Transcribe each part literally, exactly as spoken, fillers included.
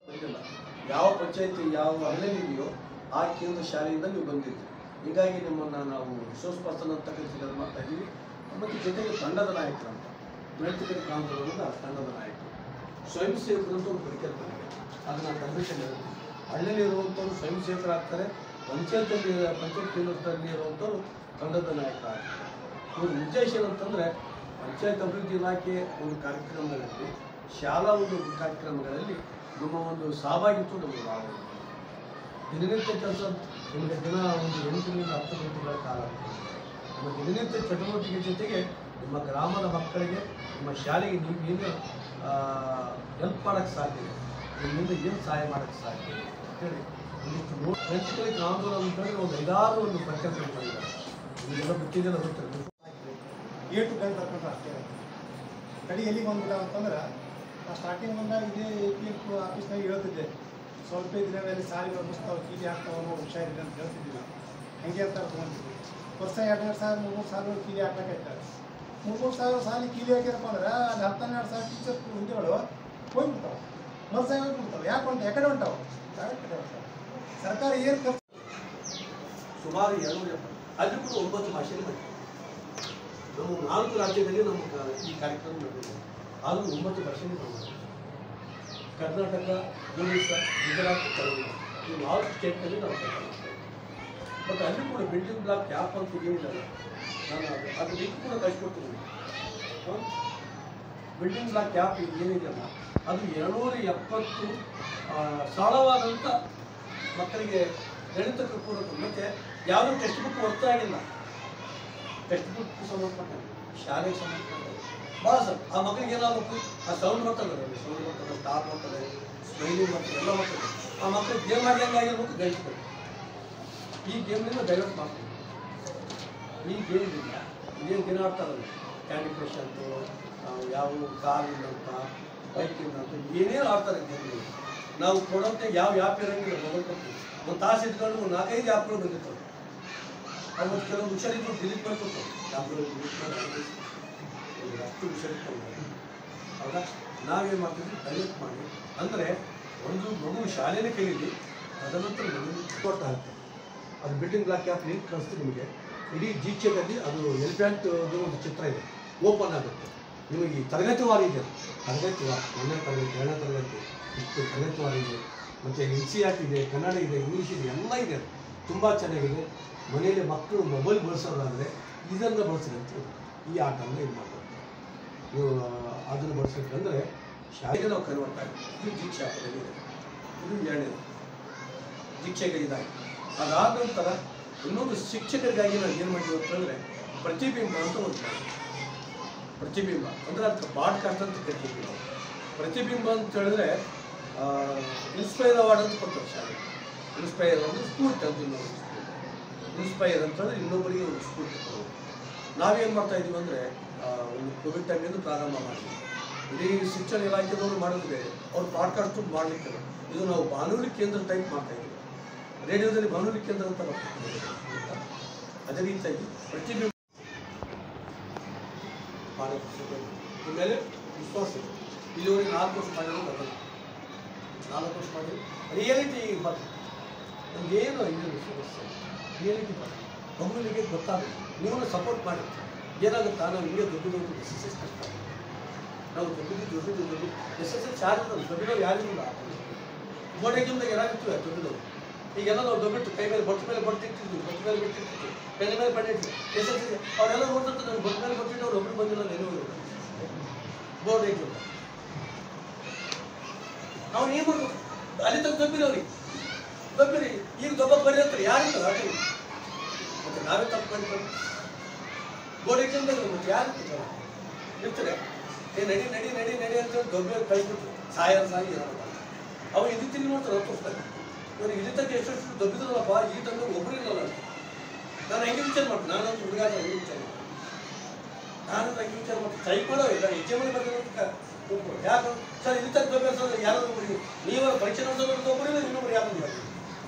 ಯಾವ ಪಂಚಾಯತಿ ಯಾವ ಹಳ್ಳಿಯಲ್ಲಿದೆಯೋ ಆ ಕೇಂದ್ರ ಶಾಲೆಯಿಂದ ನೀವು ಬಂದಿದ್ದೀರಿ. ಹೀಗಾಗಿ ನಿಮ್ಮನ್ನು ನಾವು ರಿಸೋರ್ಸ್ ಪರ್ಸನ್ ಅಂತ ಕೆಲಸ ಮಾಡ್ತಾ ಇದ್ದೀವಿ. ಮತ್ತು ಜೊತೆಗೆ ತಂಡದ ನಾಯಕರಂತ ನೈತಿಕ ಕಾನೂನುಗಳಿಂದ ತಂಡದ ನಾಯಕರು ಸ್ವಯಂ ಸೇವಕರು ಅಂತ ಒಂದು ಪರಿಕಲ್ಪನೆ ಅದನ್ನು ತರಬೇತಿ ಹಳ್ಳಿಯಲ್ಲಿ ಇರುವಂಥವ್ರು ಸ್ವಯಂ ಸೇವಕರಾಗ್ತಾರೆ. ಪಂಚಾಯತಲ್ಲಿ ಪಂಚಾಯತ್ ಕೇಂದ್ರದಲ್ಲಿ ಇರುವಂಥವ್ರು ತಂಡದ ನಾಯಕರಾಗ್ತಾರೆ. ಇವ್ರ ಉದ್ದೇಶ ಏನಂತಂದರೆ ಪಂಚಾಯತ್ ಅಭಿವೃದ್ಧಿ ಇಲಾಖೆ ಒಂದು ಕಾರ್ಯಕ್ರಮಗಳಲ್ಲಿ ಶಾಲಾ ಒಂದು ಕಾರ್ಯಕ್ರಮಗಳಲ್ಲಿ ನಿಮ್ಮ ಒಂದು ಸಹಭಾಗಿತ್ವ ನಮಗೆ ಭಾಳ ದಿನನಿತ್ಯ ಕೆಲಸ ನಿಮಗೆ ದಿನ ಒಂದು ಎಂಟರಿಂದ ಹತ್ತು ಗಂಟೆಗಳ ಕಾಲ ನಿಮ್ಮ ದಿನನಿತ್ಯ ಚಟುವಟಿಕೆ ಜೊತೆಗೆ ನಿಮ್ಮ ಗ್ರಾಮದ ಮಕ್ಕಳಿಗೆ ನಿಮ್ಮ ಶಾಲೆಗೆ ನೀವು ಏನು ಹೆಲ್ಪ್ ಮಾಡೋಕ್ಕೆ ಸಾಧ್ಯ ಇದೆ, ನಿಮ್ಮಿಂದ ಏನು ಸಹಾಯ ಮಾಡೋಕ್ಕೆ ಸಾಧ್ಯ ಇದೆ ಅಂತೇಳಿ ಒಂದಿಷ್ಟು ನೋ ಫ್ರೆಂಚ್ಗಳಿಗೆ ಆಂದೋಲನ ಅಂತೇಳಿ ಒಂದು ಐದಾರು ಒಂದು ಪರಿಕಲ್ಪನೆ ಮಾಡಿದ್ದಾರೆ. ಇದೆಲ್ಲ ಬಿಟ್ಟಿದ್ದೆಲ್ಲ ಗೊತ್ತಿಲ್ಲ ಏಟು ಗಂಟೆ ತರ್ಕೊಂಡ್ರೆ ಅಷ್ಟೇ ಕಡೆ ಎಲ್ಲಿ ಬಂದಿಲ್ಲ ಅಂತಂದ್ರೆ ಸ್ಟಾರ್ಟಿಂಗ್ ಬಂದಾಗ ಇದೇ ಎ ಪಿ ಎಫ್ ಆಫೀಸ್ನಾಗ ಹೇಳ್ತಿದ್ದೆ ಸ್ವಲ್ಪ ದಿನಗಳಲ್ಲಿ ಸಾರಿ ಬರ್ಬಿಸ್ತಾವೆ ಕೀಲಿ ಹಾಕ್ತಾವೆ ನೋಡಿ ಹುಷಾರಿದೆ ಅಂತ ಹೇಳ್ತಿದ್ದಿಲ್ಲ. ಹಂಗೆ ಅಂತ ತೊಗೊಂಡಿದ್ವಿ ವರ್ಷ ಎರಡು ಎರಡು ಸಾವಿರ ಮೂರು ಮೂರು ಸಾವಿರ ಕೀಲಿ ಹಾಕ್ಬೇಕಾಯ್ತಾರೆ. ಮೂರು ಮೂರು ಸಾವಿರ ಸಾಲಿ ಕೀಲಿ ಹಾಕಿರಪ್ಪ ಅಂದ್ರೆ ಅದು ಹತ್ತು ಹನ್ನೆರಡು ಸಾವಿರ ಟೀಚರ್ ಹುದ್ದೆಗಳು ಹೋಗ್ಬಿಡ್ತಾವೆ ಮರುಸಾಯ ಹೋಗ್ಬಿಡ್ತಾವೆ. ಯಾಕೆ ಹೊಂಟ ಯಾಕಡೆ ಹೊಂಟಾವೆ ಕಡೆ ಹೊಂಟಾವೆ. ಸರ್ಕಾರ ಏನು ಖರ್ಚು ಸುಮಾರು ಎರಡುನೂರ ಎಪ್ಪತ್ತು ಅಲ್ಲಿ ಕೂಡ ಒಂಬತ್ತು ಭಾಷೆಯಲ್ಲಿ ಮಾಡಿದೆ. ನಮ್ಮ ನಾಲ್ಕು ರಾಜ್ಯದಲ್ಲಿ ನಮ್ಮ ಈ ಕಾರ್ಯಕ್ರಮ ನಡೆದಿದೆ. ಆದರೂ ಒಂಬತ್ತು ಭಾಷೆಯಲ್ಲಿ ನಾವು ಕರ್ನಾಟಕ, ಒಡಿಶಾ, ಗುಜರಾತ್, ತಮಿಳುನಾಡು ಈ ನಾಲ್ಕು ಸ್ಟೇಟ್ನಲ್ಲಿ ನಾವು ಕೆಲಸ ಮಾಡ್ತೇವೆ. ಮತ್ತು ಅಲ್ಲಿ ಕೂಡ ಬಿಲ್ಡಿಂಗ್ ಬ್ಲಾಕ್ ಆ್ಯಪ್ ಅಂತ ಏನಿಲ್ಲ ನಾನು ಅದು ಅದು ಲಿಂಕ್ ಕೂಡ ಕಳಿಸ್ಕೊಡ್ತೀನಿ. ಬಿಲ್ಡಿಂಗ್ ಬ್ಲಾಕ್ ಆ್ಯಪ್ ಏನಿದೆಯಲ್ಲ ಅದು ಎರಡುನೂರ ಎಪ್ಪತ್ತು ಸರಳವಾದಂಥ ಮಕ್ಕಳಿಗೆ ಗಣಿತಕ್ಕೆ ಪೂರಕ ಮತ್ತು ಯಾವುದೂ ಟೆಕ್ಸ್ಟ್ ಬುಕ್ ಹೊರ್ತಾ ಆಗಿಲ್ಲ. ಟೆಕ್ಸ್ಟ್ ಬುಕ್ ಸಂಬಂಧಪಟ್ಟ ಶಾಲೆಗೆ ಸಂಬಂಧಪಟ್ಟ ಭಾಳ ಸರ್ ಆ ಮಕ್ಕಳಿಗೆ ಏನಾಗಬೇಕು ಆ ಸೌಂಡ್ ಬರ್ತದೆ ಸೌಂಡ್ ಬರ್ತದೆ ಸ್ಟಾರ್ ಬರ್ತದೆ ಸ್ಮೈಲಿಂಗ್ ಬರ್ತದೆ ಎಲ್ಲ ಬರ್ತದೆ. ಆ ಮಕ್ಕಳಿಗೆ ಗೇಮ್ ಆಡಿ ಹೆಂಗಾಗಿರ್ಬೇಕು ಗಣಿಸ್ಬೇಕು. ಈ ಗೇಮ್ನಿಂದ ಡೈವರ್ಟ್ ಮಾಡ್ತೀವಿ. ಈ ಗೇಮ್ನಿಂದ ಇದೇನು ದಿನ ಆಡ್ತಾರಲ್ಲ ಕ್ಯಾಂಡಿ ಕ್ರಶ್ ಅಂತೂ ಯಾವ ಕಾರಿಂದ ಅಂತ ಬೈಕಿಂದ ಅಂತ ಏನೇನು ಆಡ್ತಾರೆ ಗೇಮ್ನಿಂದ ನಾವು ಕೊಡೋಂತೆ ಯಾವ ಆ್ಯಪ್ ಇರೋಂಗಿಲ್ಲ ಮೊಬೈಲ್ ಕೊಡ್ತೀವಿ. ಒಂದು ತಾಸು ಇಟ್ಕೊಂಡು ಒಂದು ನಾಲ್ಕೈದು ಆ್ಯಪ್ಗಳು ಬಂದಿರ್ತವೆ. ಅವತ್ತು ಕೆಲವೊಂದು ಹುಷಾರಿದ್ದು ಡಿಲೀಟ್ ಮಾಡ್ಕೊಡ್ತಾರೆ ಆ್ಯಪ್ಗಳು ಡಿಲೀಟ್ ಮಾಡಿ ಅಷ್ಟು ಹುಷಾರಿಟ್ಕೊಂಡು ಹೌದಾ ನಾವೇನು ಮಾಡ್ತೀವಿ ಡೈರೆಕ್ಟ್ ಮಾಡಿ ಅಂದರೆ ಒಂದು ಮಗು ಶಾಲೆನೇ ಕಲೀಲಿ ತದನಂತರ ಮಗು ಕೊಡ್ತಾ ಇರುತ್ತೆ. ಅದು ಬಿಲ್ಡಿಂಗ್ ಬ್ಲಾಕ್ ಆ್ಯಪ್ ಲಿಂಕ್ ಕಳಿಸ್ತೀವಿ ನಿಮಗೆ. ಇಡೀ ಜೀಚೆದಲ್ಲಿ ಅದು ಎಲಿಫೆಂಟ್ದು ಒಂದು ಚಿತ್ರ ಇದೆ ಓಪನ್ ಆಗುತ್ತೆ. ನಿಮಗೆ ಈ ತರಗತಿವಾರ ಇದೆ ತರಗತಿವಾರ ಒಂದನೇ ತರಗತಿ ಎರಡನೇ ತರಗತಿ ಇಷ್ಟು ತರಗತಿವಾರ ಇದೆ. ಮತ್ತು ಎನ್ ಸಿ ಆರ್ ಟಿ ಇದೆ, ಕನ್ನಡ ಇದೆ, ಇಂಗ್ಲೀಷ್ ಇದೆ, ಎಲ್ಲ ಇದೆ. ತುಂಬ ಚೆನ್ನಾಗಿದೆ. ಮನೆಯಲ್ಲಿ ಮಕ್ಕಳು ಮೊಬೈಲ್ ಬಳಸೋದಾದರೆ ಇದನ್ನು ಬಳಸಿದೆ ಅಂತ ಈ ಆಟವನ್ನು ಇದು ಮಾಡ್ತಾರೆ. ನೀವು ಅದನ್ನು ಬಳಸಬೇಕಂದ್ರೆ ಶಾಲೆಗೆ ನಾವು ಕನ್ವರ್ಟ್ ಆಗಿದೆ. ಇದು ದೀಕ್ಷಾ ಇದೆ. ಇದು ಎರಡನೇದು ದೀಕ್ಷೆಗೆ ಇದಾಗಿ ಅದಾದ ನಂತರ ಇನ್ನೊಂದು ಶಿಕ್ಷಕರಿಗಾಗಿ ನಾವು ಏನು ಮಾಡಿದ್ವಿ ಅಂತಂದರೆ ಪ್ರತಿಬಿಂಬ ಅಂತ ಒಂದು ಪ್ರತಿಬಿಂಬ ಅಂದರೆ ಅದಕ್ಕೆ ಪಾಡ್ಕಾಸ್ಟ್ ಅಂತ ಕರಿತೀವಿ ನಾವು. ಪ್ರತಿಬಿಂಬ ಅಂತ ಹೇಳಿದ್ರೆ ಇನ್ಸ್ಪೈರ್ ಅವಾರ್ಡ್ ಅಂತ ಕೊಡ್ತಾರೆ ಶಾಲೆ. ಇನ್ಸ್ಪೈರ್ ಅಂದರೆ ಸ್ಫೂರ್ತಿ ಅಂತ ಇನ್ನೊಂದು ಇನ್ಸ್ಪೈರ್ ಅಂತಂದರೆ ಇನ್ನೊಬ್ಬರಿಗೆ ಒಂದು ಸ್ಫೂರ್ತಿ ಕೊಡೋದು. ನಾವೇನು ಮಾಡ್ತಾಯಿದ್ದೀವಿ ಅಂದರೆ ಒಂದು ಕೋವಿಡ್ ಟೈಮಿಂದ ಪ್ರಾರಂಭ ಮಾಡಿದ್ವಿ. ಇಡೀ ಶಿಕ್ಷಣ ಇಲಾಖೆದವರು ಮಾಡೋದು ಬೇರೆ, ಅವ್ರು ಪಾಡ್ಕಾಸ್ಟ್ ಮಾಡಲಿಕ್ಕೆ ಇದು ನಾವು ಬಾನುಲಿ ಕೇಂದ್ರ ಟೈಪ್ ಮಾಡ್ತಾಯಿದ್ದೀವಿ. ರೇಡಿಯೋದಲ್ಲಿ ಬಾನುಲಿ ಕೇಂದ್ರ ಅಂತ ಬರ್ತದೆ. ಅದೇ ರೀತಿಯಾಗಿ ಪ್ರತಿಬಿಂಬ ಮೇಲೆ ವಿಶ್ವಾಸ ಇದೆ. ಇಲ್ಲಿವರೆಗೆ ನಾಲ್ಕು ವರ್ಷ ಮಾಡಿರೋದು ಬರ್ತದೆ. ನಾಲ್ಕು ವರ್ಷ ಮಾಡಿ ರಿಯಾಲಿಟಿ ಬರ್ತದೆ. ನಮಗೇನು ಇದು ಸಮಸ್ಯೆ ರಿಯಾಲಿಟಿ ಬರ್ತದೆ. ಮಗುವಿಗೆ ಗೊತ್ತಾಗುತ್ತೆ. ನೀವು ಸಪೋರ್ಟ್ ಮಾಡಿ ಏನಾಗುತ್ತಾ ನಾವು ಹಿಂಗೆ ದೊಡ್ಡ ದೊಡ್ಡ ಎಸ್ ಎಸ್ ಎಸ್ ಕಷ್ಟ ನಾವು ದೊಡ್ಡದು ದೊಡ್ಡದು ದೊಡ್ಡ ಎಸ್ ಎಸ್ ಎಸ್ ಚಾರ್ಜ್ ದೊಡ್ಡದವ್ರು ಯಾರಿಗಿಲ್ಲ. ಬೋರ್ಡ್ ಎಕ್ಸಾಮ್ದಾಗ ಯಾರಾಗಿರ್ತೀವಿ ದೊಡ್ಡದವ್ರು. ಈಗೆಲ್ಲ ನಾವು ದೊಡ್ಡಬಿಟ್ಟು ಕೈ ಮೇಲೆ ಬೊಟ್ಟ ಮೇಲೆ ಬಡ್ತಿರ್ತಿದ್ವಿ, ಬೊಟ್ಟ ಮೇಲೆ ಬಿಟ್ಟಿರ್ತಿದ್ವಿ, ಪೆನ್ ಮೇಲೆ ಪಡೆಯಿರ್ತೀವಿ. ಎಸ್ ಎಸ್ ಎಸ್ ಅವರೆಲ್ಲ ನೋಡ್ತಿರ್ತಾರೆ. ನಾನು ಬೊಟ್ಟ ಮೇಲೆ ಬಟ್ಟಿಟ್ಟು ಅವ್ರು ಒಬ್ಬರು ಬಂದಿಲ್ಲ ನೆನವು ಬೋರ್ಡ್ ಎಕ್ಸಾಮ್ ನಾವು ಏನು ಮಾಡ್ಬೇಕು ಅಲ್ಲಿ ತಗ ದೊಬ್ಬಿರಿ ಅವ್ರಿಗೆ ದೊಬ್ಬಿರಿ ಈಗ ದೊಬ್ಬಕ್ಕೆ ಬರೀ ಅಂತಾರೆ ಯಾರಿಲ್ಲ ಆಟ ಮತ್ತೆ ನಾವೇ ತಪ್ಪು ಮಾಡಿಕೊಂಡು ಬೋರ್ಡ್ ಎಕ್ಸಾಮ್ದಾಗ ಮತ್ತೆ ಯಾರು ಇರ್ತಾರೆ ಏ ನಡಿ ನಡಿ ನಡಿ ನಡಿ ಅಂತೇಳಿ ದೊಬ್ಬೆ ಕಳಿಸ್ಬಿಟ್ರು ಸಾಯ ಸಾಯಿ ಅವ ಇದು ತಿಂದು ನೋಡ್ತಾರೆ ಹೊತ್ತೋಗ್ತಾರೆ. ಇವ್ರು ಇಲ್ಲಿ ತನಕ ಎಷ್ಟು ದೊಬ್ಬಿದ್ರಲ್ಲಪ್ಪ ಈ ತಂದು ಒಬ್ಬರು ಇಲ್ಲಲ್ಲ. ನಾನು ಹೆಂಗೆ ವಿಚಾರ ಮಾಡ್ತೀನಿ ನಾನಂತೂ ಹುಡುಗ ಹೆಂಗೆ ವಿಚಾರ ಮಾಡ್ತೀನಿ ನಾನಂತ ಹೆಂಗೆ ವಿಚಾರ ಮಾಡ್ತೀನಿ ಟೈಪ್ ಮಾಡೋ ಇಲ್ಲ ಎಕ್ಸಾಮಲ್ಲಿ ಬರ್ತಾರೆ ಯಾಕೆ ಸರ್ ಇಲ್ಲಿ ತನಕ ದೊಬ್ಬೆ ಸರ್ ಯಾರಾದ್ರೂ ಬಿಡಿ ನೀವರ ಪರೀಕ್ಷೆ ನಡೆಸೋದು ಒಬ್ಬರಿಲ್ಲ ಇನ್ನೊಬ್ರು ಯಾರು ಮಾಡಿ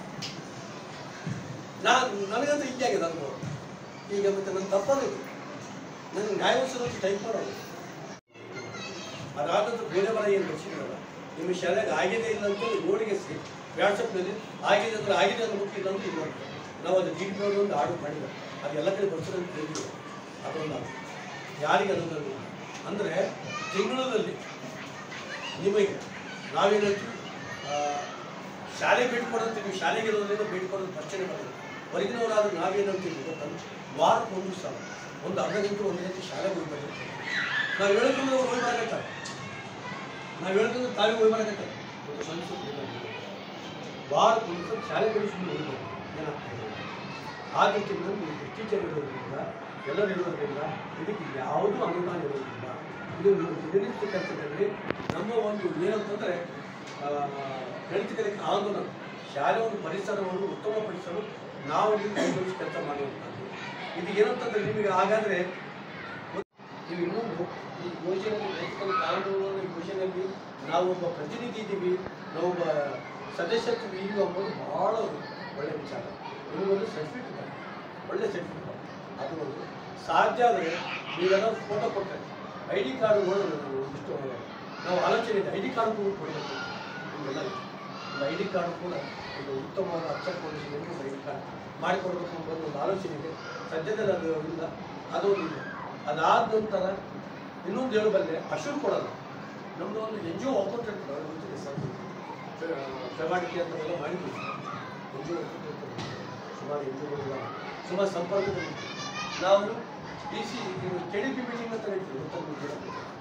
ನಾನು ನನಗಂತೂ ಹಿಂಗೆ ಆಗಿದೆ ಅನುಭವ. ಈಗ ಮತ್ತೆ ನನ್ನ ತಪ್ಪೋದು ನನಗೆ ನ್ಯಾಯವಂಶದ ಟೈಪ್ ಮಾಡೋದು ಅದಾದಂತೂ ಬೇರೆ ಬರ ಏನು ಬರ್ಸಿದ್ರಲ್ಲ ನಿಮ್ಮ ಶಾಲೆಗೆ ಆಗಿದೆ ಇಲ್ಲ ಅಂತ ನೋಡಿಗೆಸಿ ವಾಟ್ಸಪ್ನಲ್ಲಿ ಆಗಿದೆ ಅಂದ್ರೆ ಆಗಿದೆ ಅಂತ ಮುಖ್ಯ ಇಲ್ಲ ಅಂತ ಇದು ಮಾಡ್ತಾರೆ. ನಾವು ಅದು ಜಿ ಡಿ ಪಿ ಒಂದು ಆರ್ಡರ್ ಮಾಡಿಲ್ಲ, ಅದು ಎಲ್ಲ ಕಡೆ ಬರ್ತಾರೆ ಅಂತ ಹೇಳಿದ್ರು. ಅದೊಂದು ಯಾರಿಗೆ ಅದೊಂದು ಅಂದರೆ ತಿಂಗಳಲ್ಲಿ ನಿಮಗೆ ನಾವೇನು ಹೇಳ್ತೀವಿ ಶಾಲೆ ಭೇಟಿ ಕೊಡೋಂತೀವಿ, ಶಾಲೆಗೆ ಇರೋದ್ರಿಂದ ಭೇಟಿ ಕೊಡೋದು ಅಷ್ಟೇ ಮಾಡೋದು. ಹೊರಗಿನವರಾದ್ರೂ ನಾವೇನು ಅಂತೀವಿ ಗೊತ್ತಂದ್ರೆ ವಾರಕ್ಕೆ ಒಂದು ಸಲ ಒಂದು ಅರ್ಧ ಗಂಟೆ ಒಂದು ಗಂಟೆ ಶಾಲೆಗೆ ಹೋಗಿ ಬರುತ್ತೆ. ನಾವು ಹೇಳೋದ್ರಿಂದ ಹೋಗಿ ಬರಕತ್ತಾರೆ, ನಾವು ಹೇಳೋದ್ರಿಂದ ತಾವೇ ಹೋಗಿ ಬರಕತ್ತಾರೆ. ಒಂದು ಸಂಸ್ಕೃತಿ ವಾರಕ್ಕೆ ಒಂದು ಸಲ ಶಾಲೆ ಬೆಳೆಸ್ಕೊಂಡು ಹೋಗ್ಬೋದು. ಏನಾಗ್ತದೆ ಆ ರೀತಿಯಲ್ಲಿ ಟೀಚರ್ ಇರೋದ್ರಿಂದ ಎಲ್ಲರೂ ಇರೋದ್ರಿಂದ ಇದಕ್ಕೆ ಯಾವುದೂ ಅನುದಾನ ಇರೋದಿಲ್ಲ. ಇದು ದಿನನಿತ್ಯ ಕೆಲಸದಲ್ಲಿ ನಮ್ಮ ಒಂದು ಏನಂತಂದರೆ ಹೆಲ್ತ್ಕಲಿಕ್ಕೆ ಆಂದೋಲನ ಶಾಲೆ ಒಂದು ಪರಿಸರವನ್ನು ಉತ್ತಮಪಡಿಸಲು ನಾವು ನೀವು ಕೈಗೊಳಿಸಿ ಕೆಲಸ ಮಾಡುವಂಥದ್ದು. ಇದು ಏನಂತಂದರೆ ನಿಮಗೆ ಹಾಗಾದರೆ ನೀವು ಇನ್ನೊಂದು ಈ ಯೋಜನೆಯಲ್ಲಿ ಹೆಲ್ತ್ಕಲಿಕ್ಕೆ ಆಂದೋಲನ ಯೋಜನೆಯಲ್ಲಿ ನಾವು ಒಬ್ಬ ಪ್ರತಿನಿಧಿ ಇದ್ದೀವಿ, ನಾವೊಬ್ಬ ಸದಸ್ಯತ್ವ ಈಗ ಅಂಬೋದು ಭಾಳ ಒಳ್ಳೆಯ ವಿಚಾರ. ನಿಮಗೊಂದು ಸರ್ಟಿಫಿಕೇಟ್ ಇದೆ, ಒಳ್ಳೆ ಸರ್ಟಿಫಿಕೇಟ್. ಅದು ಒಂದು ಸಾಧ್ಯ ಆದರೆ ನೀವೆಲ್ಲ ಫೋಟೋ ಕೊಡ್ತಾರೆ, ಐ ಡಿ ಕಾರ್ಡ್ ನೋಡೋದು ಇಷ್ಟು ನಾವು ಆಲೋಚನೆ ಇದೆ. ಐ ಡಿ ಕಾರ್ಡ್ ಕೂಡ ಕೊಡಬೇಕು ನಿಮಗೆಲ್ಲ. ಒಂದು ಐ ಡಿ ಕಾರ್ಡ್ ಕೂಡ ಒಂದು ಉತ್ತಮವಾದ ಅಕ್ಷರ ಪೊಲೀಸರಿಗೆ ಒಂದು ಐ ಡಿ ಕಾರ್ಡ್ ಮಾಡಿಕೊಡ್ಬೇಕು ಅನ್ನೋದು ಒಂದು ಆಲೋಚನೆ ಇದೆ. ಸದ್ಯದಲ್ಲಿ ಅದು ಇಲ್ಲ, ಅದೊಂದು ಇದೆ. ಅದಾದ ನಂತರ ಇನ್ನೊಂದು ಹೇಳಬಲ್ಲೆ, ಅಶೂರು ಕೊಡೋಲ್ಲ. ನಮ್ಮದು ಒಂದು ಎನ್ ಜಿ ಒ ಅಕೌಂಟ್ ಇರ್ತದೆ, ಅವ್ರಿಗೆ ಗೊತ್ತಿದೆ ಸರ್, ಚಗಾಟಿಕೆ ಅಂತೆಲ್ಲ ಮಾಡಿದ್ವಿ. ಎನ್ ಜಿ ಒ ಸುಮಾರು ಎನ್ ಜಿ ಒ ಸುಮಾರು ಸಂಪರ್ಕದಲ್ಲಿ ನಾವು D C K D P meeting ಅಂತ ಹೇಳ್ತೀವಿ.